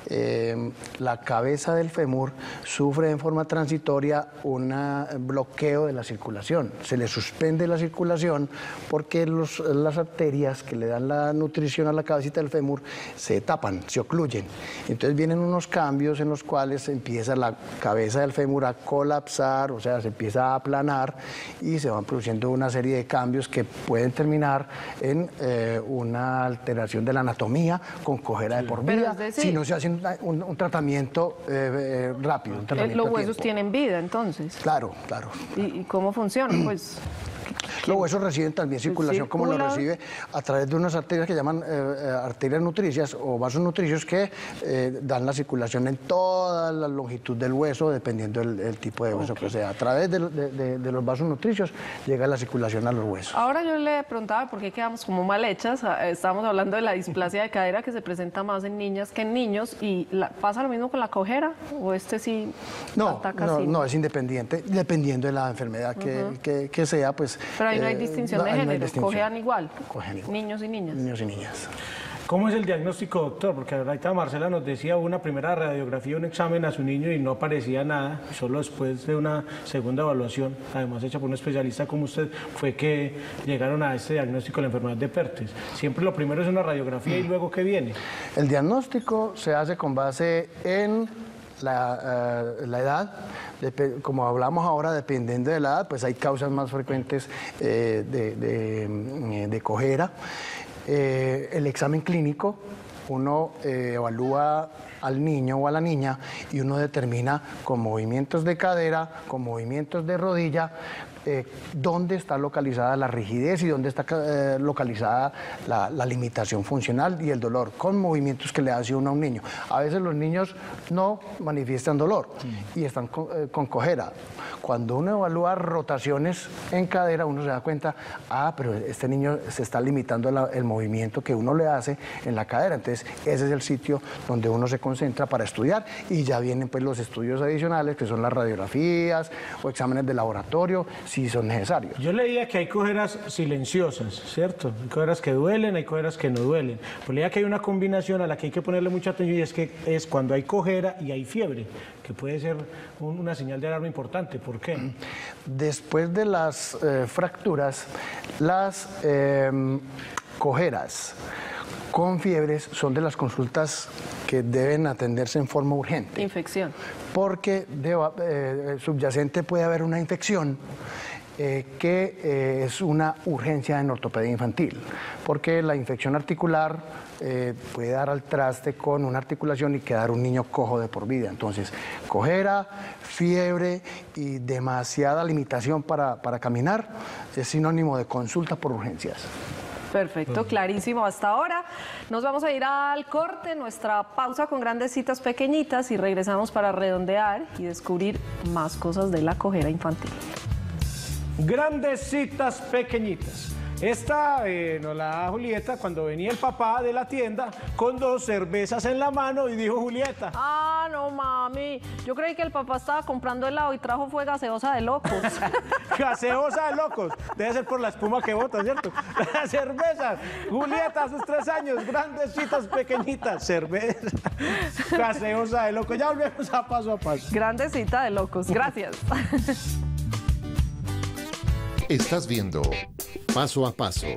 la cabeza del fémur sufre en forma transitoria un bloqueo de la circulación. Se le suspende la circulación porque las arterias que le dan la nutrición a la cabecita del fémur se tapan, se ocluyen. Entonces vienen unos cambios en los cuales empieza la cabeza del fémur a colapsar, o sea, se empieza a aplanar y se van produciendo una serie de cambios que pueden terminar en una alteración de la anatomía con cojera de por vida, si no se hace un tratamiento rápido. Los huesos tienen vida, entonces. Claro, claro. ¿Y cómo funciona? Pues Los huesos reciben también circulación como lo circula. recibe a través de unas arterias que llaman arterias nutricias o vasos nutricios que dan la circulación en toda la longitud del hueso dependiendo del tipo de hueso que sea. A través de los vasos nutricios llega la circulación a los huesos. Ahora yo le preguntaba por qué quedamos como mal hechas. Estábamos hablando de la displasia de cadera que se presenta más en niñas que en niños. ¿Y pasa lo mismo con la cojera? ¿O este sí ataca así? No, es independiente, dependiendo de la enfermedad que sea, pues... Pero ahí no hay distinción de ahí no hay género, distinción. cojean igual, Cojean igual. niños y niñas. Niños y niñas. ¿Cómo es el diagnóstico, doctor? Porque ahorita Marcela nos decía una primera radiografía, un examen a su niño y no aparecía nada. Solo después de una segunda evaluación, además hecha por un especialista como usted, fue que llegaron a este diagnóstico de la enfermedad de Perthes. Siempre lo primero es una radiografía y luego ¿qué viene? El diagnóstico se hace con base en la edad. Como hablamos ahora, dependiendo de la edad, pues hay causas más frecuentes de cojera. El examen clínico, uno evalúa al niño o a la niña y uno determina con movimientos de cadera, con movimientos de rodilla, dónde está localizada la rigidez y dónde está localizada la limitación funcional y el dolor, con movimientos que le hace uno a un niño. A veces los niños no manifiestan dolor y están con cojera. Cuando uno evalúa rotaciones en cadera, uno se da cuenta, pero este niño se está limitando el movimiento que uno le hace en la cadera. Entonces, ese es el sitio donde uno se concentra para estudiar y ya vienen pues los estudios adicionales, que son las radiografías o exámenes de laboratorio, si son necesarios. Yo leía que hay cojeras silenciosas, ¿cierto? Hay cojeras que duelen, hay cojeras que no duelen. Pues leía que hay una combinación a la que hay que ponerle mucha atención y es que es cuando hay cojera y hay fiebre, que puede ser una señal de alarma importante. ¿Por qué? Después de las fracturas, las cojeras con fiebres son de las consultas que deben atenderse en forma urgente. Infección. Porque subyacente puede haber una infección que es una urgencia en ortopedia infantil, porque la infección articular puede dar al traste con una articulación y quedar un niño cojo de por vida. Entonces, cojera, fiebre y demasiada limitación para caminar es sinónimo de consulta por urgencias. Perfecto, clarísimo hasta ahora. Nos vamos a ir al corte, nuestra pausa con grandes citas pequeñitas y regresamos para redondear y descubrir más cosas de la cojera infantil. Grandes citas pequeñitas. Esta nos la da Julieta cuando venía el papá de la tienda con 2 cervezas en la mano y dijo Julieta. Ah, no mami, yo creí que el papá estaba comprando helado y trajo fue gaseosa de locos. Gaseosa de locos. Debe ser por la espuma que bota, ¿cierto? Las cervezas. Julieta a sus 3 años, grandes citas pequeñitas. Cerveza. Gaseosa de locos. Ya volvemos a paso a paso. Grande cita de locos, gracias. Estás viendo Paso a Paso.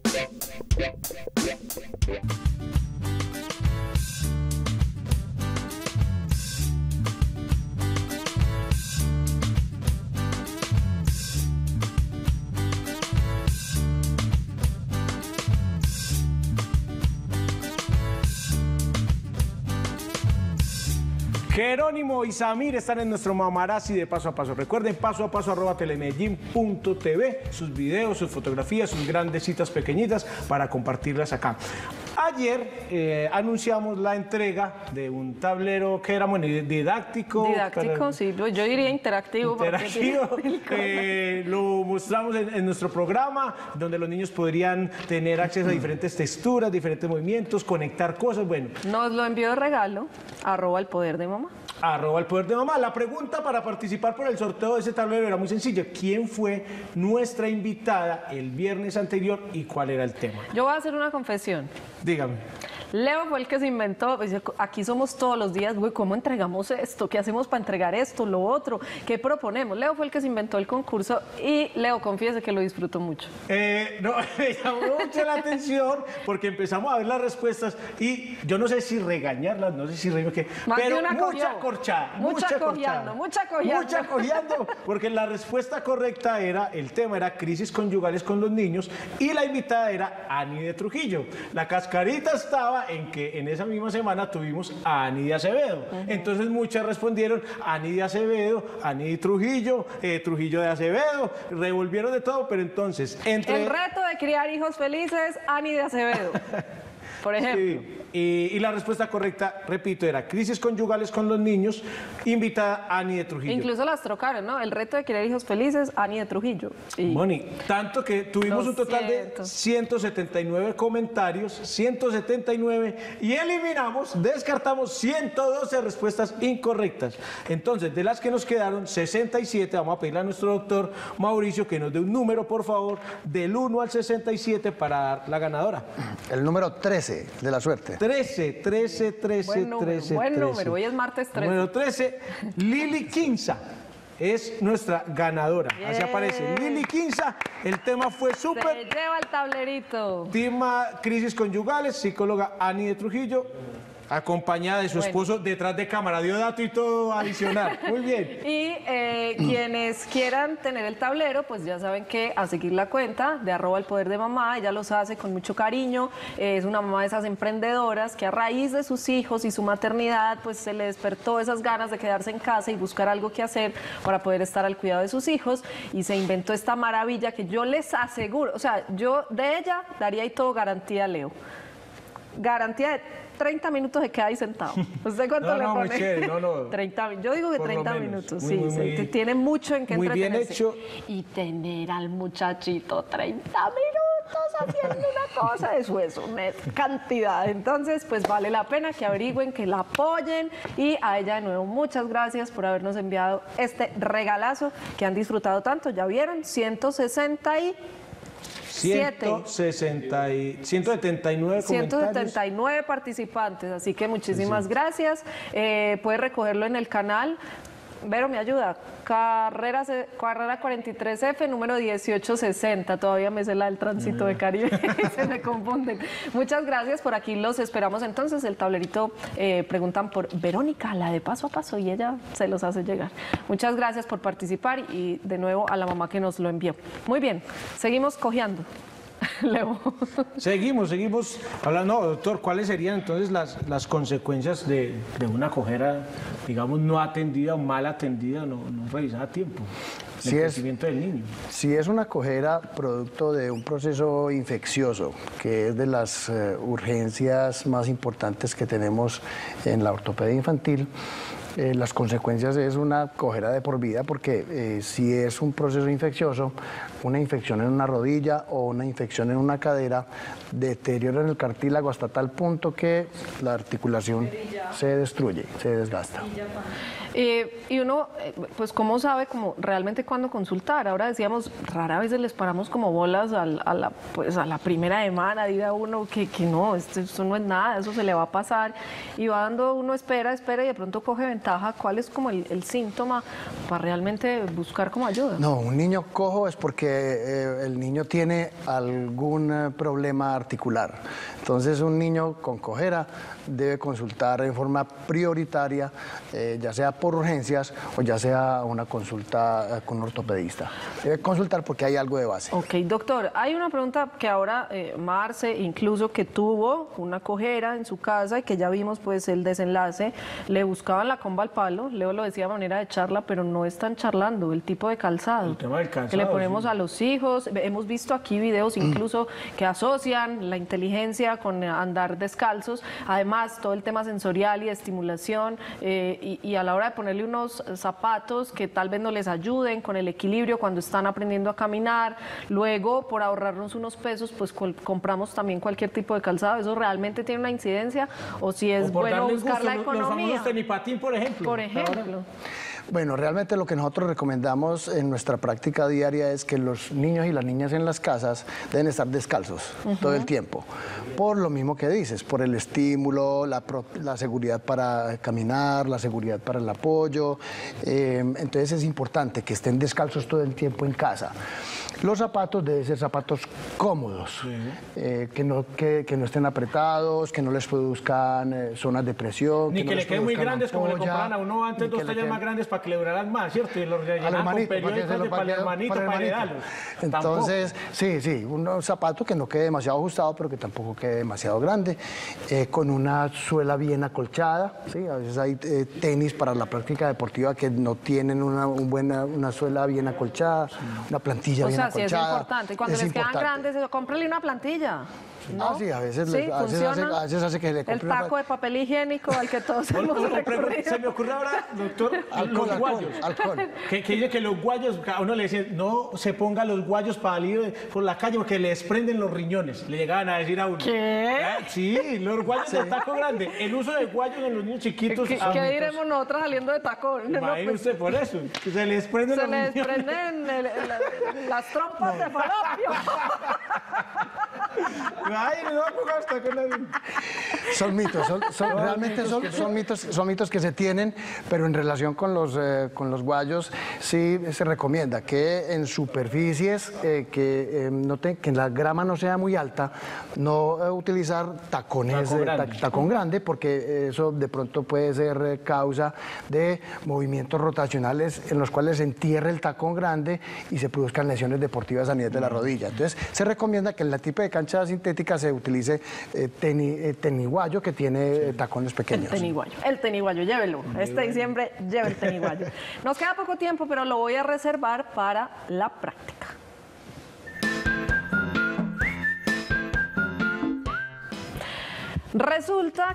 Jerónimo y Samir están en nuestro Mamarazzi de Paso a Paso. Recuerden, paso a paso @telemedellin.tv, sus videos, sus fotografías, sus grandes citas pequeñitas para compartirlas acá. Ayer anunciamos la entrega de un tablero que era didáctico. Didáctico, sí, yo diría interactivo. Interactivo. Lo mostramos en nuestro programa, donde los niños podrían tener acceso a diferentes texturas, diferentes movimientos, conectar cosas. Bueno. Nos lo envió de regalo, @elpoderDeMamá. @elpoderDeMamá. La pregunta para participar por el sorteo de ese tablero era muy sencilla. ¿Quién fue nuestra invitada el viernes anterior y cuál era el tema? Yo voy a hacer una confesión. Dígame. Leo fue el que se inventó, dice, aquí somos todos los días, güey, ¿cómo entregamos esto? ¿Qué hacemos para entregar esto, lo otro? ¿Qué proponemos? Leo fue el que se inventó el concurso y Leo, confiese que lo disfrutó mucho. No, me llamó mucho la atención porque empezamos a ver las respuestas y yo no sé si regañarlas, no sé si reírme, pero mucha corchada. Mucha cojeando, porque la respuesta correcta era, el tema era crisis conyugales con los niños y la invitada era Ani de Trujillo. La cascarita estaba estaba en que en esa misma semana tuvimos a Ani de Acevedo. Entonces muchas respondieron Ani de Acevedo, Ani Trujillo, Trujillo de Acevedo, revolvieron de todo, pero entonces entre... El reto de criar hijos felices, Ani de Acevedo, por ejemplo. Sí, y la respuesta correcta, repito, era crisis conyugales con los niños, invitada Ani de Trujillo. Incluso las trocaron, ¿no? El reto de criar hijos felices, Ani de Trujillo. Y Moni, tanto que tuvimos un total de 179 comentarios, 179, y eliminamos, descartamos 112 respuestas incorrectas. Entonces, de las que nos quedaron 67, vamos a pedirle a nuestro doctor Mauricio que nos dé un número, por favor, del 1 al 67 para dar la ganadora. El número 13 de la suerte. 13. Buen número, hoy es martes 13. Número 13, Lili Quinza es nuestra ganadora. Así aparece, Lili Quinza. El tema fue Se súper. lleva el tablerito. Tema crisis conyugales, psicóloga Ani de Trujillo, acompañada de su esposo detrás de cámara, dio dato y todo adicional. Muy bien. Y quienes quieran tener el tablero, pues ya saben que a seguir la cuenta de @elpoderDeMamá, ella los hace con mucho cariño, es una mamá de esas emprendedoras que a raíz de sus hijos y su maternidad, pues se le despertó esas ganas de quedarse en casa y buscar algo que hacer para poder estar al cuidado de sus hijos, y se inventó esta maravilla que yo les aseguro, o sea, yo de ella daría y todo garantía a Leo. Garantía de 30 minutos se queda ahí sentado. ¿Usted cuánto le pone? Muy chévere, 30, yo digo que Por lo 30 menos. minutos, Muy, sí, muy, sí, tiene mucho en que muy bien entretenerse. hecho. Y tener al muchachito 30 minutos haciendo una cosa, eso es una cantidad. Entonces, pues vale la pena que averigüen, que la apoyen, y a ella de nuevo muchas gracias por habernos enviado este regalazo que han disfrutado tanto. Ya vieron, 179 comentarios. 179 participantes, así que muchísimas gracias. Puede recogerlo en el canal. Vero, me ayuda. Carrera 43F, número 1860. Todavía me sé la del tránsito de Caribe. Se me confunden. Muchas gracias. Por aquí los esperamos entonces. El tablerito preguntan por Verónica, la de Paso a Paso, y ella se los hace llegar. Muchas gracias por participar, y de nuevo a la mamá que nos lo envió. Muy bien, seguimos cojeando. Leo. Seguimos hablando. No, doctor, ¿cuáles serían entonces las consecuencias de una cojera, digamos, no atendida o mal atendida, no revisada a tiempo? El crecimiento del niño. Si es una cojera producto de un proceso infeccioso, que es de las urgencias más importantes que tenemos en la ortopedia infantil, las consecuencias es una cojera de por vida, porque si es un proceso infeccioso, una infección en una rodilla o una infección en una cadera deteriora el cartílago hasta tal punto que la articulación se destruye, se desgasta. Y uno, pues, ¿cómo sabe como realmente cuándo consultar? Ahora decíamos, rara vez les paramos como bolas a la primera semana, dirá uno que no, esto no es nada, eso se le va a pasar, y va dando uno espera, y de pronto coge ventaja. ¿Cuál es como el síntoma para realmente buscar como ayuda? No, un niño cojo es porque el niño tiene algún problema articular. Entonces, un niño con cojera debe consultar en forma prioritaria, ya sea por urgencias o ya sea una consulta con un ortopedista. Debe consultar porque hay algo de base. Ok, doctor, hay una pregunta que ahora Marce, incluso que tuvo una cojera en su casa y que ya vimos pues el desenlace, le buscaban la comba al palo. Leo lo decía de manera de charla, pero no están charlando el tipo de calzado, El tema del calzado, que le ponemos sí. a los hijos. Hemos visto aquí videos incluso que asocian la inteligencia con andar descalzos, además todo el tema sensorial y de estimulación, y a la hora de ponerle unos zapatos que tal vez no les ayuden con el equilibrio cuando están aprendiendo a caminar. Luego, por ahorrarnos unos pesos, pues compramos también cualquier tipo de calzado. ¿Eso realmente tiene una incidencia, o si es bueno buscar la economía? Los famosos tenipatín, por ejemplo. Por ejemplo. Bueno, realmente lo que nosotros recomendamos en nuestra práctica diaria es que los niños y las niñas en las casas deben estar descalzos todo el tiempo. Por lo mismo que dices, por el estímulo, la seguridad para caminar, la seguridad para el apoyo. Entonces es importante que estén descalzos todo el tiempo en casa. Los zapatos deben ser zapatos cómodos, que no estén apretados, que no les produzcan zonas de presión. Ni que le queden muy grandes como le compraban a uno antes, 2 tallas más grandes para que le duraran más, ¿cierto? Y los rellenaban con periódicos para el hermanito, para heredarlos. Entonces, sí, un zapato que no quede demasiado ajustado, pero que tampoco quede demasiado grande, con una suela bien acolchada, ¿sí? A veces hay tenis para la práctica deportiva que no tienen una suela bien acolchada, una plantilla bien acolchada. O sea, sí es importante. Cuando les quedan grandes, cómprale una plantilla. ¿No? Sí, a veces hace que le compre el taco de papel higiénico al que todos hemos recurrido. Se me ocurre ahora, doctor, los guayos. Que dice que los guayos, a uno le decía, no se ponga los guayos para salir por la calle porque le desprenden los riñones. Le llegaban a decir a uno. ¿Qué? Sí, los guayos de taco grande. El uso de guayos en los niños chiquitos. ¿Qué diremos nosotras saliendo de tacón? Imagínese usted por eso, que se le desprenden los riñones. Se le desprenden las trompas de falopio. Ay, no, hasta con el... Son mitos, realmente son mitos que se tienen, pero en relación con los guayos sí se recomienda que en superficies que la grama no sea muy alta, no utilizar tacón grande, porque eso de pronto puede ser causa de movimientos rotacionales en los cuales se entierre el tacón grande y se produzcan lesiones deportivas a nivel de la rodilla. Entonces se recomienda que en la tipo de cancha sintética se utilice teniguayo, que tiene tacones pequeños. El teniguayo, llévelo. Este diciembre lleve el teniguayo. Nos queda poco tiempo, pero lo voy a reservar para la práctica. Resulta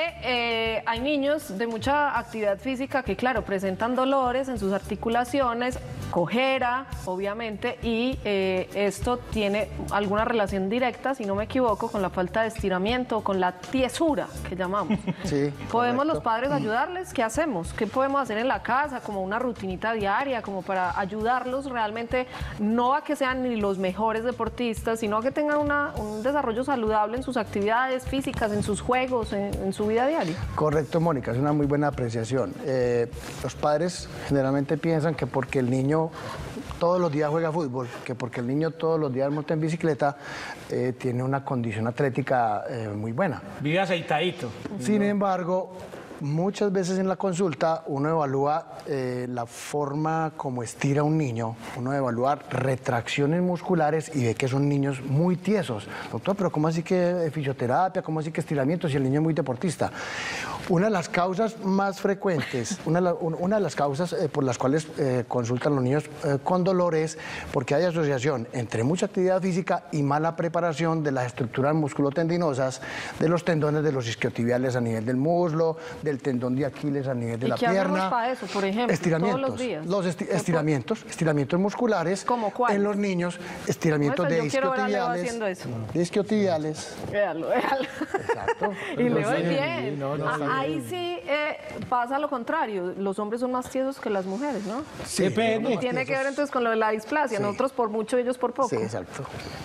que hay niños de mucha actividad física que, claro, presentan dolores en sus articulaciones, cojera, obviamente, y esto tiene alguna relación directa, si no me equivoco, con la falta de estiramiento, con la tiesura que llamamos. Sí, ¿Podemos correcto. los padres ayudarles? ¿Qué hacemos? ¿Qué podemos hacer en la casa, como una rutinita diaria, como para ayudarlos realmente, no a que sean ni los mejores deportistas, sino a que tengan un desarrollo saludable en sus actividades físicas, en sus juegos, en su vida diaria? Correcto, Mónica, es una muy buena apreciación. Los padres generalmente piensan que porque el niño todos los días juega fútbol, que porque el niño todos los días monta en bicicleta, tiene una condición atlética muy buena. Vive aceitadito. Sin embargo, muchas veces en la consulta uno evalúa la forma como estira un niño, uno evalúa retracciones musculares y ve que son niños muy tiesos. Doctor, pero ¿cómo así que fisioterapia? ¿Cómo así que estiramiento si el niño es muy deportista? Una de las causas más frecuentes, una de las causas por las cuales consultan los niños con dolor es porque hay asociación entre mucha actividad física y mala preparación de las estructuras musculotendinosas, de los tendones de los isquiotibiales a nivel del muslo, del tendón de Aquiles a nivel de la pierna. ¿Y qué hacemos para eso, por ejemplo, estiramientos, todos los días? Los estiramientos musculares. ¿Cómo cuáles? En los niños, estiramientos de isquiotibiales. De isquiotibiales. Véalo. Exacto. Y le voy bien. No, ahí sí pasa lo contrario. Los hombres son más tiesos que las mujeres, ¿no? Sí, depende. Tiene que ver entonces con lo de la displasia. Sí. Nosotros por mucho, ellos por poco. Sí, exacto.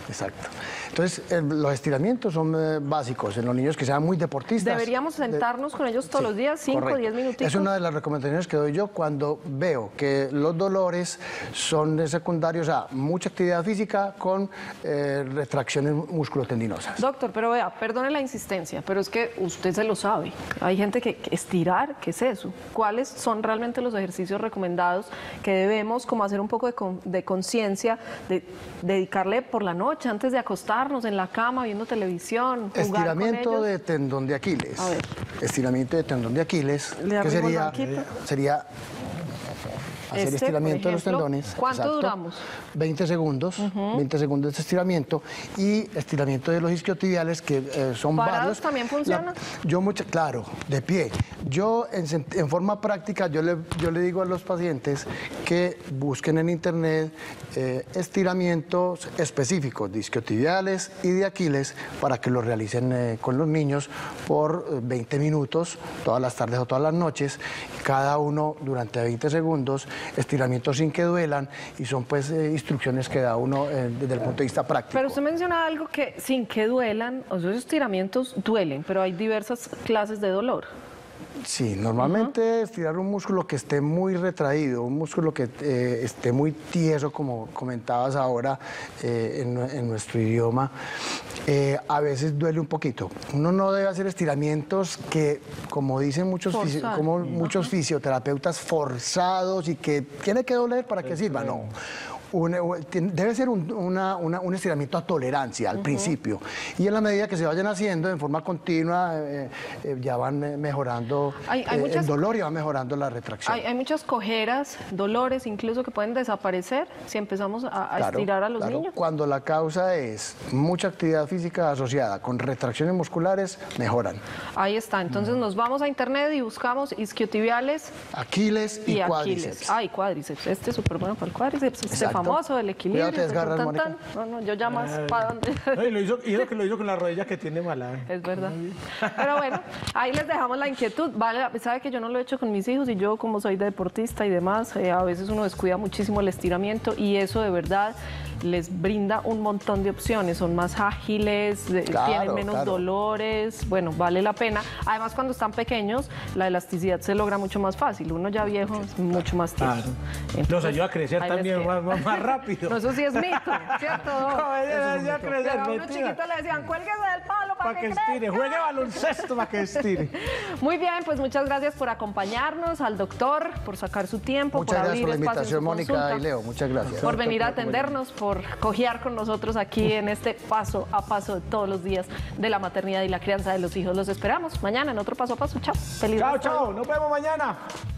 Entonces, los estiramientos son básicos en los niños que sean muy deportistas. Deberíamos sentarnos con ellos todos los días, 5 o 10 minutitos. Es una de las recomendaciones que doy yo cuando veo que los dolores son secundarios a mucha actividad física con retracciones musculotendinosas. Doctor, pero vea, perdone la insistencia, pero es que usted se lo sabe. Hay gente que estirar, ¿qué es eso? ¿Cuáles son realmente los ejercicios recomendados que debemos como hacer un poco de conciencia, de dedicarle por la noche antes de acostarnos en la cama viendo televisión? Estiramiento de tendón de Aquiles. A ver. Estiramiento de tendón de Aquiles, ¿Le que arrimo el sería hacer estiramiento de los tendones. ¿Cuánto Exacto. duramos? 20 segundos, 20 segundos de estiramiento y estiramiento de los isquiotibiales que son ¿Parados varios. también funciona? Claro, de pie. Yo en forma práctica yo le digo a los pacientes que busquen en internet estiramientos específicos de isquiotibiales y de Aquiles para que los realicen con los niños por 20 minutos todas las tardes o todas las noches, cada uno durante 20 segundos, estiramientos sin que duelan y son pues instrucciones que da uno desde el punto de vista práctico. Pero usted menciona algo que sin que duelan, o sea, esos estiramientos duelen, pero hay diversas clases de dolor. Sí, normalmente estirar un músculo que esté muy retraído, un músculo que esté muy tieso, como comentabas ahora en nuestro idioma, a veces duele un poquito. Uno no debe hacer estiramientos que, como dicen muchos, muchos fisioterapeutas, forzados y que tiene que doler para que sirva. No. Debe ser un estiramiento a tolerancia al principio, y en la medida que se vayan haciendo en forma continua ya van mejorando el dolor y va mejorando la retracción. Hay muchas cojeras, dolores incluso que pueden desaparecer si empezamos a estirar a los niños. Cuando la causa es mucha actividad física asociada con retracciones musculares, mejoran. Ahí está, entonces nos vamos a internet y buscamos isquiotibiales, Aquiles y cuádriceps. Ay, cuádriceps, este es súper bueno para el cuádriceps, famoso, el equilibrio. Cuidado, te desgarras, Mónica. No, yo ya más para dónde. No, y lo hizo con la rodilla que tiene mala. Es verdad. Pero bueno, ahí les dejamos la inquietud. Vale, sabe que yo no lo he hecho con mis hijos y yo, como soy deportista y demás, a veces uno descuida muchísimo el estiramiento y eso de verdad les brinda un montón de opciones. Son más ágiles, tienen menos dolores. Bueno, vale la pena. Además, cuando están pequeños, la elasticidad se logra mucho más fácil. Uno ya viejo es mucho más tieso. Nos ayuda a crecer también más rápido. No, eso sí es mito, ¿cierto? Ayuda a crecer, a uno chiquito le decían, cuélguese del palo para que estire, juegue baloncesto para que estire. Muy bien, pues muchas gracias por acompaños, al doctor, por sacar su tiempo, muchas por gracias abrir por la espacio en invitación, su Mónica consulta, y Leo. Muchas gracias. por venir a atendernos, por cojear con nosotros aquí en este paso a paso de todos los días de la maternidad y la crianza de los hijos. Los esperamos mañana en otro paso a paso. Chao. Feliz Chao. Nos vemos mañana.